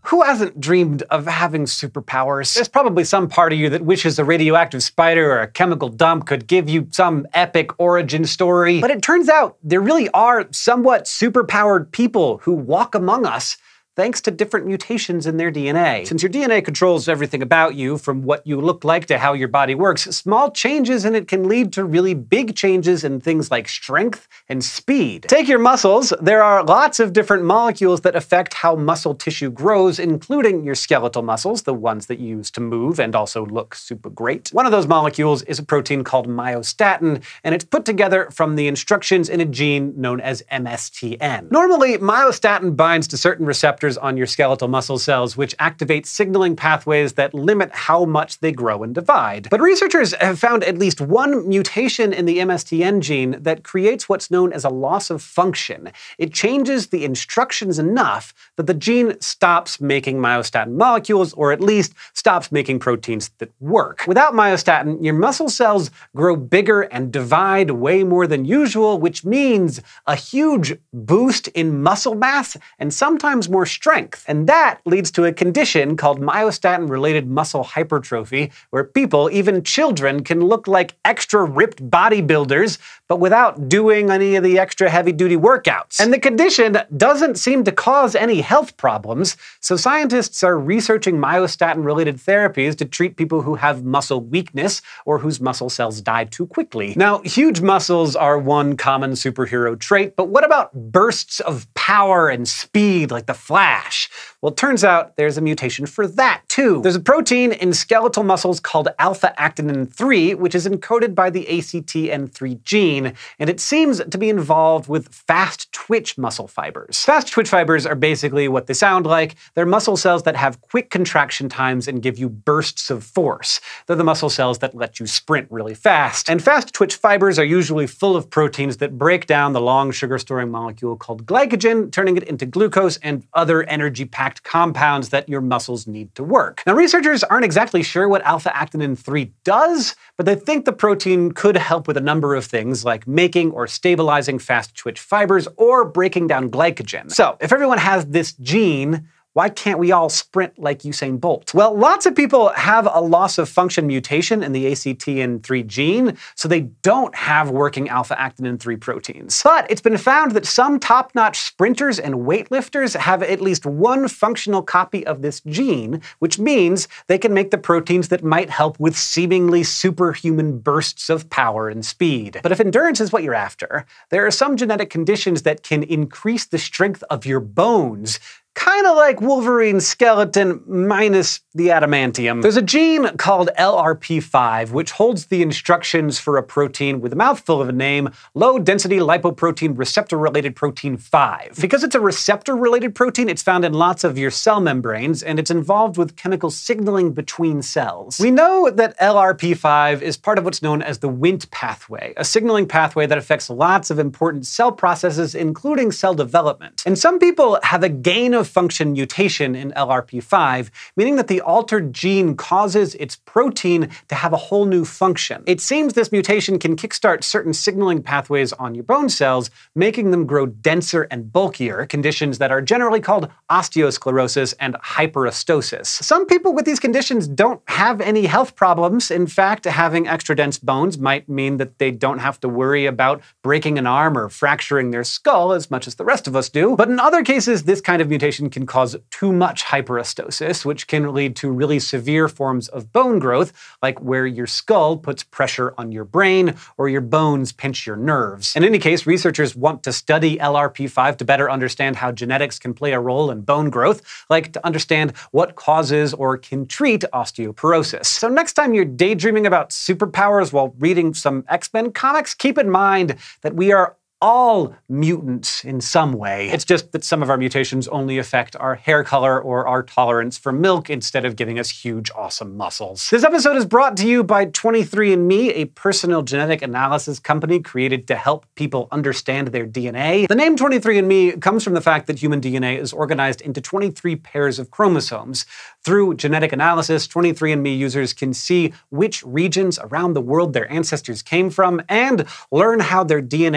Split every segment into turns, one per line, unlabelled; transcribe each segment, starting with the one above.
Who hasn't dreamed of having superpowers? There's probably some part of you that wishes a radioactive spider or a chemical dump could give you some epic origin story. But it turns out there really are somewhat superpowered people who walk among us thanks to different mutations in their DNA. Since your DNA controls everything about you, from what you look like to how your body works, small changes in it can lead to really big changes in things like strength and speed. Take your muscles. There are lots of different molecules that affect how muscle tissue grows, including your skeletal muscles, the ones that you use to move and also look super great. One of those molecules is a protein called myostatin, and it's put together from the instructions in a gene known as MSTN. Normally, myostatin binds to certain receptors on your skeletal muscle cells, which activate signaling pathways that limit how much they grow and divide. But researchers have found at least one mutation in the MSTN gene that creates what's known as a loss of function. It changes the instructions enough that the gene stops making myostatin molecules, or at least stops making proteins that work. Without myostatin, your muscle cells grow bigger and divide way more than usual, which means a huge boost in muscle mass and sometimes more strength. And that leads to a condition called myostatin-related muscle hypertrophy, where people, even children, can look like extra ripped bodybuilders, but without doing any of the extra heavy-duty workouts. And the condition doesn't seem to cause any health problems, so scientists are researching myostatin-related therapies to treat people who have muscle weakness or whose muscle cells die too quickly. Now, huge muscles are one common superhero trait, but what about bursts of power and speed like the Flash? Well, it turns out there's a mutation for that too. There's a protein in skeletal muscles called alpha-actinin 3, which is encoded by the ACTN3 gene, and it seems to be involved with fast-twitch muscle fibers. Fast-twitch fibers are basically what they sound like. They're muscle cells that have quick contraction times and give you bursts of force. They're the muscle cells that let you sprint really fast. And fast-twitch fibers are usually full of proteins that break down the long sugar-storing molecule called glycogen, turning it into glucose and other energy-packed compounds that your muscles need to work. Now, researchers aren't exactly sure what alpha-actinin 3 does, but they think the protein could help with a number of things, like making or stabilizing fast-twitch fibers or breaking down glycogen. So, if everyone has this gene, why can't we all sprint like Usain Bolt? Well, lots of people have a loss-of-function mutation in the ACTN3 gene, so they don't have working alpha-actinin 3 proteins. But it's been found that some top-notch sprinters and weightlifters have at least one functional copy of this gene, which means they can make the proteins that might help with seemingly superhuman bursts of power and speed. But if endurance is what you're after, there are some genetic conditions that can increase the strength of your bones, kind of like Wolverine's skeleton minus the adamantium. There's a gene called LRP5, which holds the instructions for a protein with a mouthful of a name, low-density lipoprotein receptor-related protein 5. Because it's a receptor-related protein, it's found in lots of your cell membranes, and it's involved with chemical signaling between cells. We know that LRP5 is part of what's known as the Wnt pathway, a signaling pathway that affects lots of important cell processes, including cell development. And some people have a gain-of-function mutation in LRP5, meaning that the altered gene causes its protein to have a whole new function. It seems this mutation can kickstart certain signaling pathways on your bone cells, making them grow denser and bulkier, conditions that are generally called osteosclerosis and hyperostosis. Some people with these conditions don't have any health problems. In fact, having extra dense bones might mean that they don't have to worry about breaking an arm or fracturing their skull as much as the rest of us do. But in other cases, this kind of mutation can cause too much hyperostosis, which can lead to really severe forms of bone growth, like where your skull puts pressure on your brain or your bones pinch your nerves. In any case, researchers want to study LRP5 to better understand how genetics can play a role in bone growth, like to understand what causes or can treat osteoporosis. So next time you're daydreaming about superpowers while reading some X-Men comics, keep in mind that we are all mutants in some way. It's just that some of our mutations only affect our hair color or our tolerance for milk instead of giving us huge, awesome muscles. This episode is brought to you by 23andMe, a personal genetic analysis company created to help people understand their DNA. The name 23andMe comes from the fact that human DNA is organized into 23 pairs of chromosomes. Through genetic analysis, 23andMe users can see which regions around the world their ancestors came from and learn how their DNA influenced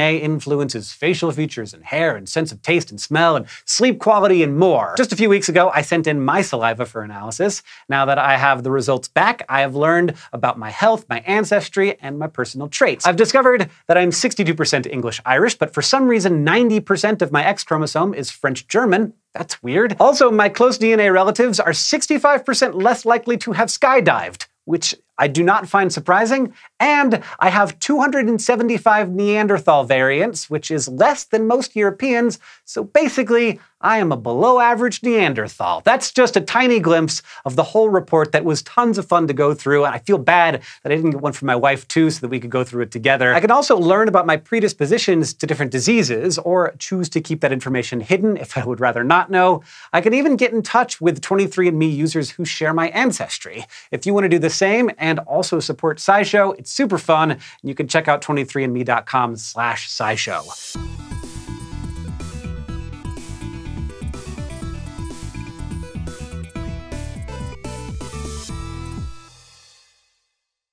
influences facial features and hair and sense of taste and smell and sleep quality and more. Just a few weeks ago, I sent in my saliva for analysis. Now that I have the results back, I have learned about my health, my ancestry, and my personal traits. I've discovered that I'm 62% English-Irish, but for some reason 90% of my X chromosome is French-German. That's weird. Also, my close DNA relatives are 65% less likely to have skydived, which I do not find surprising, and I have 275 Neanderthal variants, which is less than most Europeans, so basically, I am a below-average Neanderthal. That's just a tiny glimpse of the whole report that was tons of fun to go through, and I feel bad that I didn't get one for my wife too, so that we could go through it together. I can also learn about my predispositions to different diseases, or choose to keep that information hidden if I would rather not know. I can even get in touch with 23andMe users who share my ancestry. If you want to do the same, and also support SciShow, it's super fun, and you can check out 23andme.com/SciShow.